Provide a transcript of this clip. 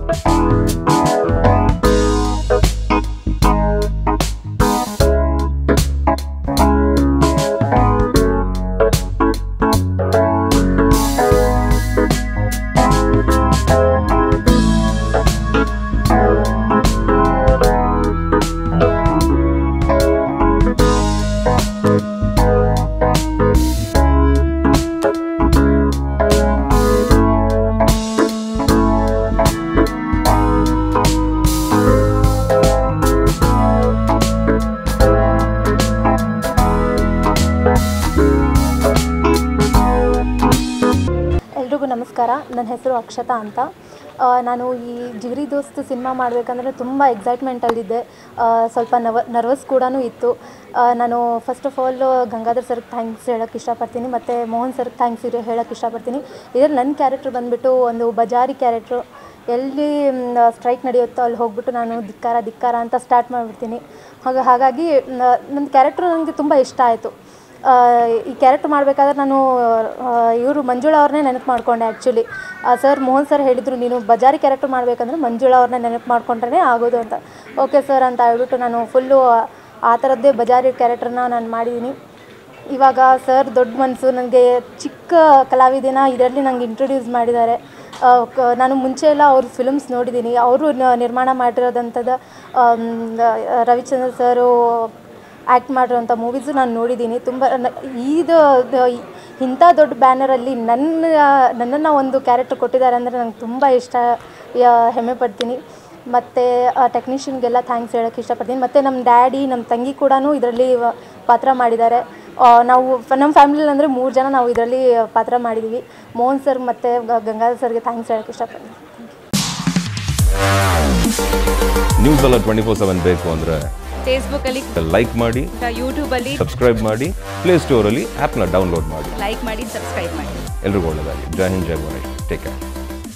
ನಮಸ್ಕಾರ, ನನ್ನ ಹೆಸರು ಅಕ್ಷತಾ ಅಂತ. ನಾನು ಈ ಜಿಗರಿ ದೋಸ್ತ್ ಸಿನಿಮಾ ಮಾಡಬೇಕಂದ್ರೆ ತುಂಬ ಎಕ್ಸೈಟ್ಮೆಂಟಲ್ಲಿದ್ದೆ. ಸ್ವಲ್ಪ ನರ್ವಸ್ ಕೂಡ ಇತ್ತು. ನಾನು ಫಸ್ಟ್ ಆಫ್ ಆಲ್ ಗಂಗಾಧರ್ ಸರ್ಗೆ ಥ್ಯಾಂಕ್ಸ್ ಹೇಳೋಕ್ಕೆ ಇಷ್ಟಪಡ್ತೀನಿ, ಮತ್ತು ಮೋಹನ್ ಸರ್ಗೆ ಥ್ಯಾಂಕ್ಸ್ ಹೇಳೋಕ್ಕೆ ಇಷ್ಟಪಡ್ತೀನಿ. ಇದರಲ್ಲಿ ನನ್ನ ಕ್ಯಾರೆಕ್ಟ್ರ್ ಬಂದುಬಿಟ್ಟು ಒಂದು ಬಜಾರಿ ಕ್ಯಾರೆಕ್ಟ್ರು. ಎಲ್ಲಿ ಸ್ಟ್ರೈಕ್ ನಡೆಯುತ್ತೋ ಅಲ್ಲಿ ಹೋಗ್ಬಿಟ್ಟು ನಾನು ಧಿಕ್ಕಾರ ಅಂತ ಸ್ಟಾರ್ಟ್ ಮಾಡಿಬಿಡ್ತೀನಿ. ಹಾಗಾಗಿ ನನ್ನ ಕ್ಯಾರೆಕ್ಟ್ರು ನನಗೆ ತುಂಬ ಇಷ್ಟ ಆಯಿತು. ಈ ಕ್ಯಾರೆಕ್ಟರ್ ಮಾಡಬೇಕಾದ್ರೆ ನಾನು ಇವರು ಮಂಜುಳಾ ಅವ್ರನ್ನೇ ನೆನಪು ಮಾಡಿಕೊಂಡೆ. ಆ್ಯಕ್ಚುಲಿ ಸರ್ ಮೋಹನ್ ಸರ್ ಹೇಳಿದರು, ನೀನು ಬಜಾರಿ ಕ್ಯಾರೆಕ್ಟರ್ ಮಾಡಬೇಕಂದ್ರೆ ಮಂಜುಳಾ ಅವ್ರನ್ನೇ ನೆನಪು ಮಾಡ್ಕೊಂಡ್ರೆ ಆಗೋದು ಅಂತ. ಓಕೆ ಸರ್ ಅಂತ ಹೇಳ್ಬಿಟ್ಟು ನಾನು ಫುಲ್ಲು ಆ ಥರದ್ದೇ ಬಜಾರಿ ಕ್ಯಾರೆಕ್ಟರ್ನ ನಾನು ಮಾಡಿದ್ದೀನಿ. ಇವಾಗ ಸರ್ ದೊಡ್ಡ ಮನಸ್ಸು, ನನಗೆ ಚಿಕ್ಕ ಕಲಾವಿದೆನ ಇದರಲ್ಲಿ ನಂಗೆ ಇಂಟ್ರೊಡ್ಯೂಸ್ ಮಾಡಿದ್ದಾರೆ. ನಾನು ಮುಂಚೆ ಎಲ್ಲ ಅವ್ರ ಫಿಲ್ಮ್ಸ್ ನೋಡಿದ್ದೀನಿ. ಅವರು ನಿರ್ಮಾಣ ಮಾಡಿರೋದಂಥದ್ದು ರವಿಚಂದ್ರ ಸರು ಆ್ಯಕ್ಟ್ ಮಾಡಿರೋಂಥ ಮೂವೀಸು ನಾನು ನೋಡಿದ್ದೀನಿ. ತುಂಬ ಇಂಥ ದೊಡ್ಡ ಬ್ಯಾನರಲ್ಲಿ ನನ್ನನ್ನು ಒಂದು ಕ್ಯಾರೆಕ್ಟರ್ ಕೊಟ್ಟಿದ್ದಾರೆ ಅಂದರೆ ನಂಗೆ ತುಂಬ ಇಷ್ಟ, ಹೆಮ್ಮೆ ಪಡ್ತೀನಿ. ಮತ್ತು ಟೆಕ್ನಿಷಿಯನ್ಗೆಲ್ಲ ಥ್ಯಾಂಕ್ಸ್ ಹೇಳೋಕ್ಕೆ ಇಷ್ಟಪಡ್ತೀನಿ. ಮತ್ತು ನಮ್ಮ ಡ್ಯಾಡಿ, ನಮ್ಮ ತಂಗಿ ಕೂಡ ಇದರಲ್ಲಿ ಪಾತ್ರ ಮಾಡಿದ್ದಾರೆ. ನಾವು ನಮ್ಮ ಫ್ಯಾಮಿಲಿಯಲ್ಲಿ ಅಂದರೆ 3 ಜನ ನಾವು ಇದರಲ್ಲಿ ಪಾತ್ರ ಮಾಡಿದ್ದೀವಿ. ಮೋಹನ್ ಸರ್ ಮತ್ತು ಗಂಗಾಧರ್ ಸರ್ಗೆ ಥ್ಯಾಂಕ್ಸ್ ಹೇಳೋಕ್ಕೆ ಇಷ್ಟಪಡ್ತೀನಿ. ನ್ಯೂಸ್ ಎಲ್ಲ 24/7 ಬೇಕು ಅಂದರೆ ಫೇಸ್ಬುಕ್ಕಲ್ಲಿ ಲೈಕ್ ಮಾಡಿ, ಯೂಟ್ಯೂಬಲ್ಲಿ ಸಬ್ಸ್ಕ್ರೈಬ್ ಮಾಡಿ, ಪ್ಲೇಸ್ಟೋರಲ್ಲಿ ಆ್ಯಪ್ನ ಡೌನ್ಲೋಡ್ ಮಾಡಿ, ಲೈಕ್ ಮಾಡಿ, ಸಬ್ಸ್ಕ್ರೈಬ್ ಮಾಡಿ. ಎಲ್ರಿಗೂ ಒಳ್ಳೆಯದಾಗಲಿ. ಜೈ ಹಿಂದ್, ಜೈ ಗಣೇಶ್. Take care.